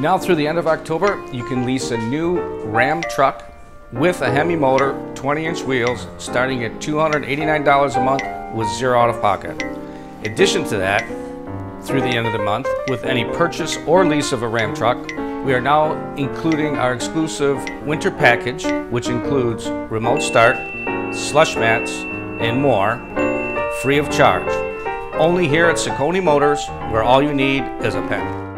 Now through the end of October, you can lease a new Ram truck with a Hemi motor, 20-inch wheels, starting at $289 a month with zero out of pocket. In addition to that, through the end of the month, with any purchase or lease of a Ram truck, we are now including our exclusive winter package, which includes remote start, slush mats, and more, free of charge. Only here at Cecconi Motors, where all you need is a pen.